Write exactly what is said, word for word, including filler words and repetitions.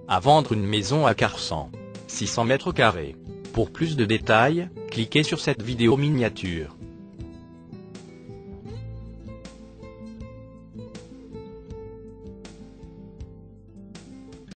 à vendre une maison à Carsan, six cents mètres carrés. Pour plus de détails, cliquez sur cette vidéo miniature.